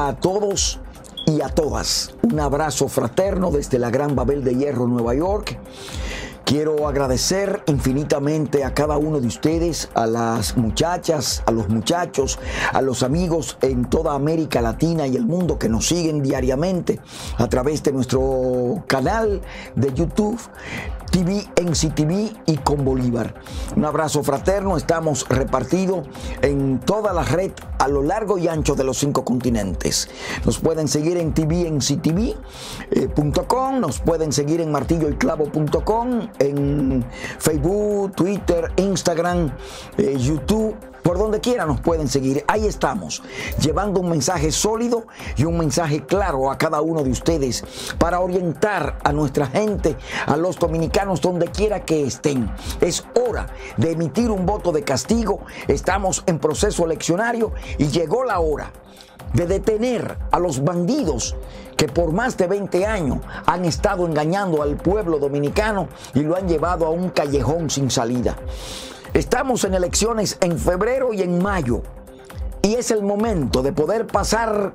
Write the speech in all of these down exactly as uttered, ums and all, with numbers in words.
a todos y a todas. Un abrazo fraterno desde la Gran Babel de Hierro, Nueva York. Quiero agradecer infinitamente a cada uno de ustedes, a las muchachas, a los muchachos, a los amigos en toda América Latina y el mundo que nos siguen diariamente a través de nuestro canal de YouTube, T V N C T V y Con Bolívar. Un abrazo fraterno, estamos repartidos en toda la red a lo largo y ancho de los cinco continentes. Nos pueden seguir en T V N C T V punto com, nos pueden seguir en martillo y clavo punto com, en Facebook, Twitter, Instagram, eh, YouTube. Por donde quiera nos pueden seguir. Ahí estamos, llevando un mensaje sólido y un mensaje claro a cada uno de ustedes para orientar a nuestra gente, a los dominicanos, donde quiera que estén. Es hora de emitir un voto de castigo. Estamos en proceso eleccionario y llegó la hora de detener a los bandidos que por más de veinte años han estado engañando al pueblo dominicano y lo han llevado a un callejón sin salida. Estamos en elecciones en febrero y en mayo y es el momento de poder pasar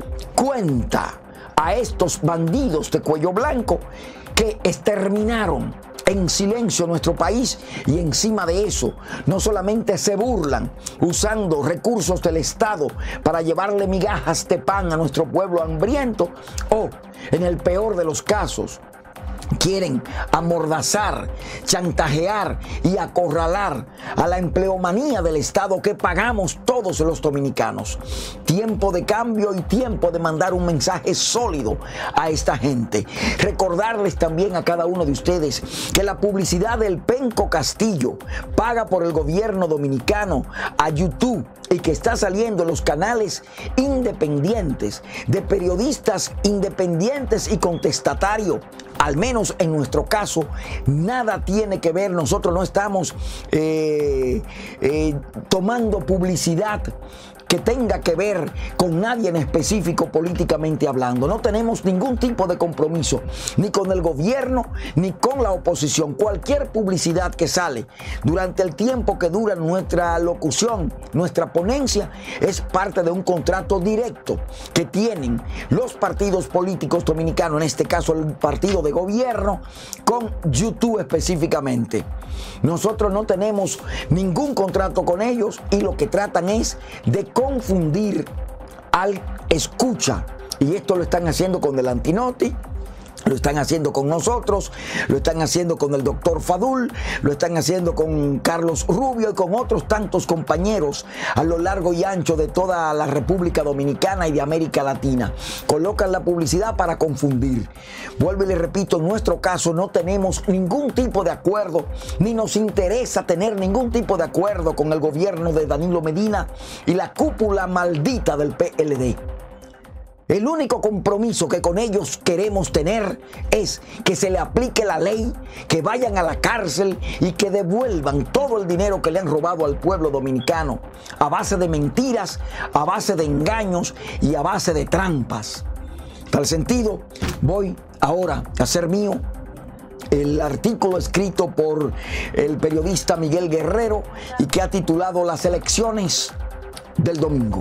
cuenta a estos bandidos de cuello blanco que exterminaron en silencio nuestro país, y encima de eso no solamente se burlan usando recursos del Estado para llevarle migajas de pan a nuestro pueblo hambriento, o en el peor de los casos quieren amordazar, chantajear y acorralar a la empleomanía del Estado que pagamos todos los dominicanos. Tiempo de cambio y tiempo de mandar un mensaje sólido a esta gente. Recordarles también a cada uno de ustedes que la publicidad del Penco Castillo, paga por el gobierno dominicano a YouTube y que está saliendo en los canales independientes de periodistas independientes y contestatarios, al menos en nuestro caso, nada tiene que ver. Nosotros no estamos eh, eh, tomando publicidad que tenga que ver con nadie en específico políticamente hablando. No tenemos ningún tipo de compromiso ni con el gobierno ni con la oposición. Cualquier publicidad que sale durante el tiempo que dura nuestra locución, nuestra ponencia, es parte de un contrato directo que tienen los partidos políticos dominicanos, en este caso el partido de gobierno, con YouTube específicamente. Nosotros no tenemos ningún contrato con ellos y lo que tratan es de confundir al escucha, y esto lo están haciendo con el Antinoti, lo están haciendo con nosotros, lo están haciendo con el doctor Fadul, lo están haciendo con Carlos Rubio y con otros tantos compañeros a lo largo y ancho de toda la República Dominicana y de América Latina. Colocan la publicidad para confundir. Vuelvo y le repito, en nuestro caso no tenemos ningún tipo de acuerdo, ni nos interesa tener ningún tipo de acuerdo con el gobierno de Danilo Medina y la cúpula maldita del P L D. El único compromiso que con ellos queremos tener es que se le aplique la ley, que vayan a la cárcel y que devuelvan todo el dinero que le han robado al pueblo dominicano a base de mentiras, a base de engaños y a base de trampas. En tal sentido, voy ahora a hacer mío el artículo escrito por el periodista Miguel Guerrero y que ha titulado Las elecciones del domingo.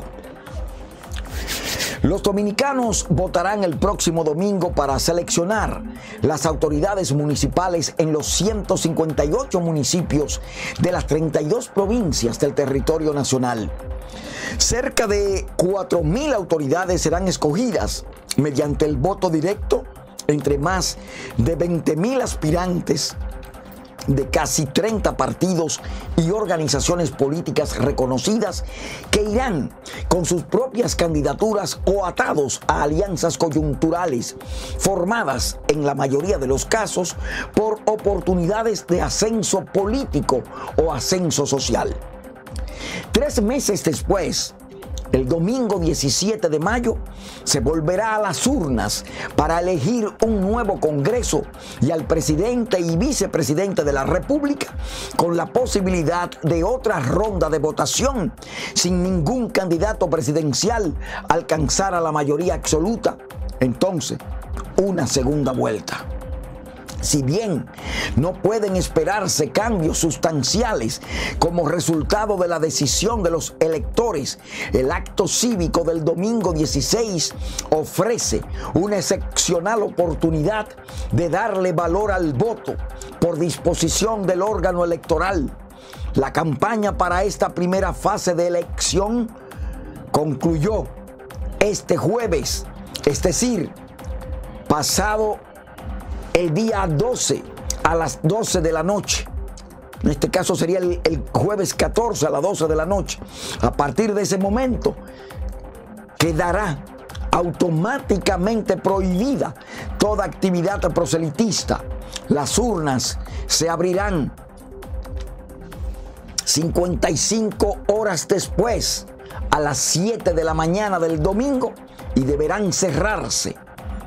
Los dominicanos votarán el próximo domingo para seleccionar las autoridades municipales en los ciento cincuenta y ocho municipios de las treinta y dos provincias del territorio nacional. Cerca de cuatro mil autoridades serán escogidas mediante el voto directo entre más de veinte mil aspirantes de casi treinta partidos y organizaciones políticas reconocidas que irán con sus propias candidaturas o atados a alianzas coyunturales formadas en la mayoría de los casos por oportunidades de ascenso político o ascenso social. Tres meses después, el domingo diecisiete de mayo, se volverá a las urnas para elegir un nuevo Congreso y al presidente y vicepresidente de la República, con la posibilidad de otra ronda de votación sin ningún candidato presidencial alcanzara la mayoría absoluta. Entonces, una segunda vuelta. Si bien no pueden esperarse cambios sustanciales como resultado de la decisión de los electores, el acto cívico del domingo dieciséis ofrece una excepcional oportunidad de darle valor al voto por disposición del órgano electoral. La campaña para esta primera fase de elección concluyó este jueves, es decir, pasado el día doce a las doce de la noche. En este caso sería el, el jueves catorce a las doce de la noche. A partir de ese momento quedará automáticamente prohibida toda actividad proselitista. Las urnas se abrirán cincuenta y cinco horas después, a las siete de la mañana del domingo, y deberán cerrarse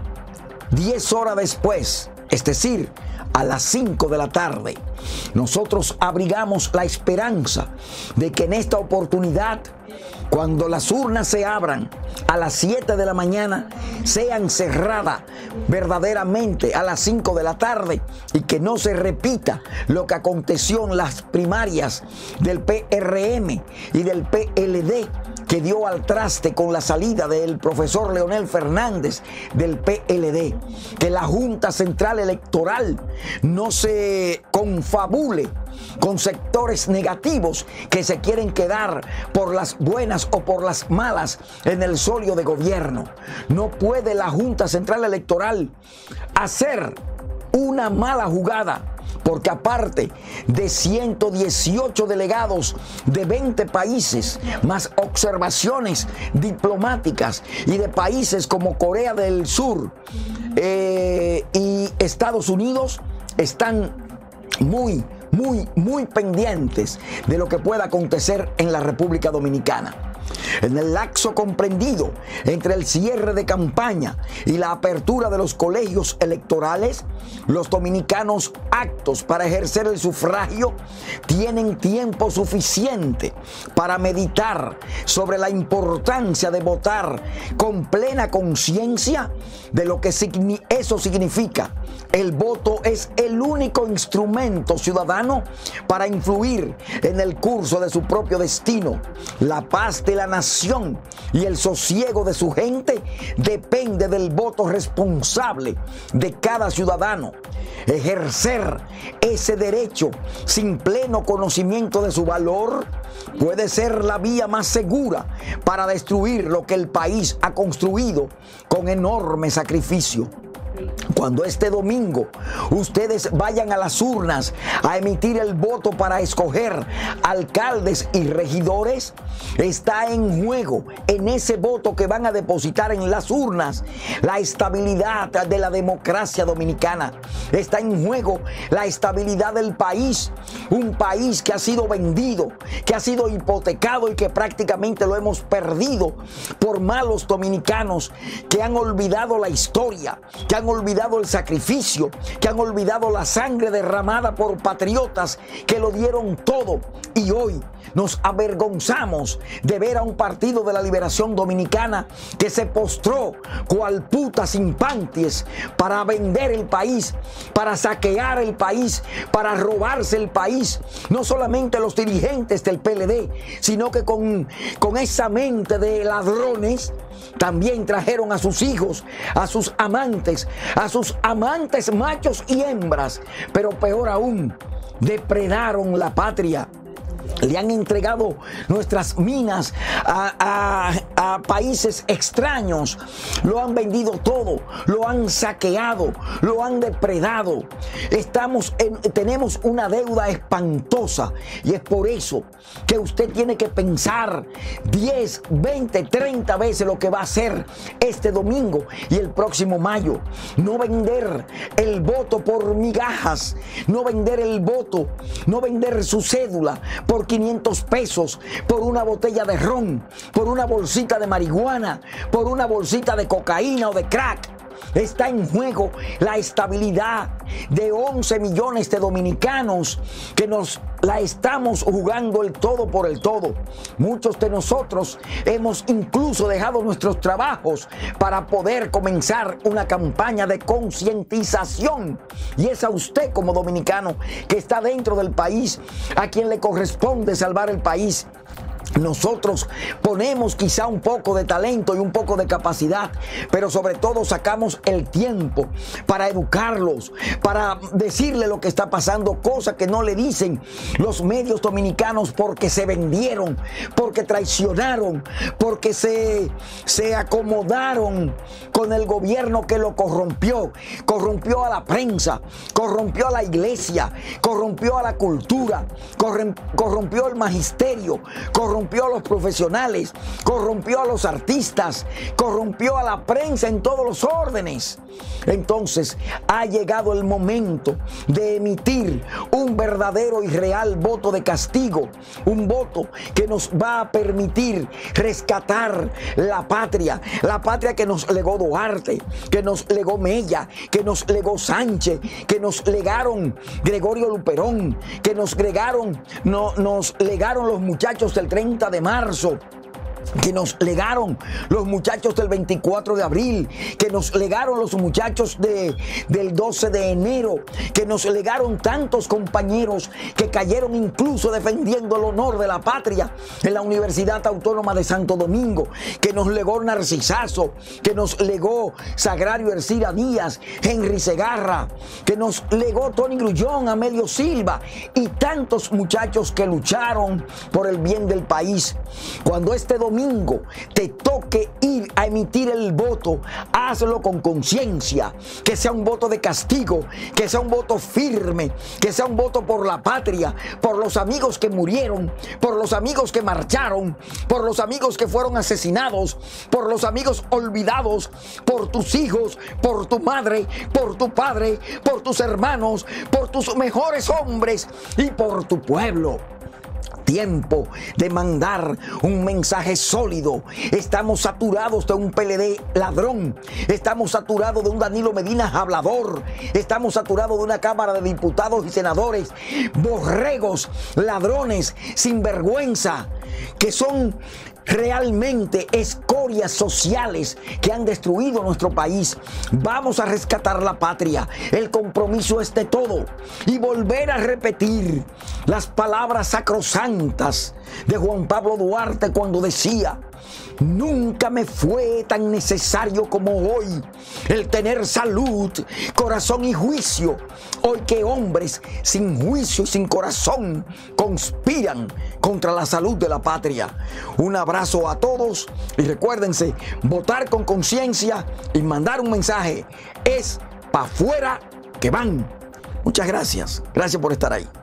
diez horas después, es decir, a las cinco de la tarde. Nosotros abrigamos la esperanza de que en esta oportunidad, cuando las urnas se abran a las siete de la mañana, sean cerradas verdaderamente a las cinco de la tarde y que no se repita lo que aconteció en las primarias del P R M y del P L D, que dio al traste con la salida del profesor Leonel Fernández del P L D. Que la Junta Central Electoral no se confabule con sectores negativos que se quieren quedar por las buenas o por las malas en el solio de gobierno. No puede la Junta Central Electoral hacer una mala jugada, porque aparte de ciento dieciocho delegados de veinte países, más observaciones diplomáticas y de países como Corea del Sur eh, y Estados Unidos, están muy, muy, muy pendientes de lo que pueda acontecer en la República Dominicana. En el lapso comprendido entre el cierre de campaña y la apertura de los colegios electorales, los dominicanos aptos para ejercer el sufragio tienen tiempo suficiente para meditar sobre la importancia de votar con plena conciencia de lo que eso significa. El voto es el único instrumento ciudadano para influir en el curso de su propio destino. La paz de la nación y el sosiego de su gente depende del voto responsable de cada ciudadano. Ejercer ese derecho sin pleno conocimiento de su valor puede ser la vía más segura para destruir lo que el país ha construido con enorme sacrificio. Cuando este domingo ustedes vayan a las urnas a emitir el voto para escoger alcaldes y regidores, está en juego en ese voto que van a depositar en las urnas la estabilidad de la democracia dominicana. Está en juego la estabilidad del país, un país que ha sido vendido, que ha sido hipotecado y que prácticamente lo hemos perdido por malos dominicanos que han olvidado la historia, que han olvidado el sacrificio, que han olvidado la sangre derramada por patriotas que lo dieron todo, y hoy nos avergonzamos de ver a un Partido de la Liberación Dominicana que se postró cual puta sin panties para vender el país, para saquear el país, para robarse el país. No solamente los dirigentes del P L D, sino que con, con esa mente de ladrones también trajeron a sus hijos, a sus amantes, a sus amantes machos y hembras, pero peor aún, depredaron la patria. Le han entregado nuestras minas a, a, a países extraños. Lo han vendido todo, lo han saqueado, lo han depredado. Estamos en, tenemos una deuda espantosa, y es por eso que usted tiene que pensar diez, veinte, treinta veces lo que va a hacer este domingo y el próximo mayo. No vender el voto por migajas, no vender el voto, no vender su cédula por quinientos pesos, por una botella de ron, por una bolsita de marihuana, por una bolsita de cocaína o de crack. está en juego la estabilidad de once millones de dominicanos que nos la estamos jugando el todo por el todo. Muchos de nosotros hemos incluso dejado nuestros trabajos para poder comenzar una campaña de concientización. Y es a usted como dominicano que está dentro del país a quien le corresponde salvar el país. Nosotros ponemos quizá un poco de talento y un poco de capacidad, pero sobre todo sacamos el tiempo para educarlos, para decirle lo que está pasando, cosa que no le dicen los medios dominicanos porque se vendieron, porque traicionaron, porque se, se acomodaron con el gobierno que lo corrompió, corrompió a la prensa, corrompió a la iglesia, corrompió a la cultura, corrompió al magisterio, corrompió corrompió a los profesionales, corrompió a los artistas, corrompió a la prensa en todos los órdenes. Entonces ha llegado el momento de emitir un verdadero y real voto de castigo, un voto que nos va a permitir rescatar la patria, la patria que nos legó Duarte, que nos legó Mella, que nos legó Sánchez, que nos legaron Gregorio Luperón, que nos legaron, no, nos legaron los muchachos del treinta de marzo, que nos legaron los muchachos del veinticuatro de abril, que nos legaron los muchachos de, del doce de enero, que nos legaron tantos compañeros que cayeron incluso defendiendo el honor de la patria en la Universidad Autónoma de Santo Domingo, que nos legó Narcisazo, que nos legó Sagrario Ercira Díaz, Henry Segarra, que nos legó Tony Grullón, Amelio Silva y tantos muchachos que lucharon por el bien del país. Cuando este domingo te toque ir a emitir el voto, hazlo con conciencia, que sea un voto de castigo, que sea un voto firme, que sea un voto por la patria, por los amigos que murieron, por los amigos que marcharon, por los amigos que fueron asesinados, por los amigos olvidados, por tus hijos, por tu madre, por tu padre, por tus hermanos, por tus mejores hombres y por tu pueblo. Tiempo de mandar un mensaje sólido. Estamos saturados de un P L D ladrón. Estamos saturados de un Danilo Medina hablador. Estamos saturados de una Cámara de Diputados y Senadores borregos, ladrones, sinvergüenza, que son realmente escorias sociales que han destruido nuestro país. Vamos a rescatar la patria. El compromiso es de todo. Y volver a repetir las palabras sacrosantas de Juan Pablo Duarte cuando decía: nunca me fue tan necesario como hoy el tener salud, corazón y juicio. Hoy que hombres sin juicio y sin corazón conspiran contra la salud de la patria. Un abrazo a todos y recuérdense, votar con conciencia y mandar un mensaje es pa' fuera que van. Muchas gracias. Gracias por estar ahí.